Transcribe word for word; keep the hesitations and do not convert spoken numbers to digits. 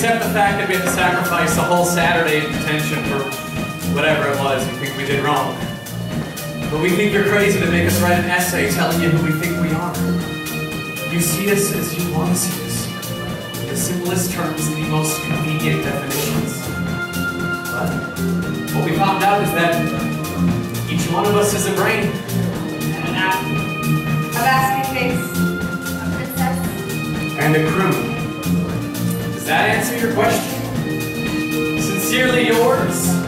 accept the fact that we have to sacrifice a whole Saturday in detention for whatever it was you think we did wrong. But we think you're crazy to make us write an essay telling you who we think we are. You see us as you want to see us. The simplest terms and the most convenient definitions. But what we found out is that each one of us is a brain. And an apple. A basket case. A princess. And a criminal. Does that answer your question? Sincerely yours,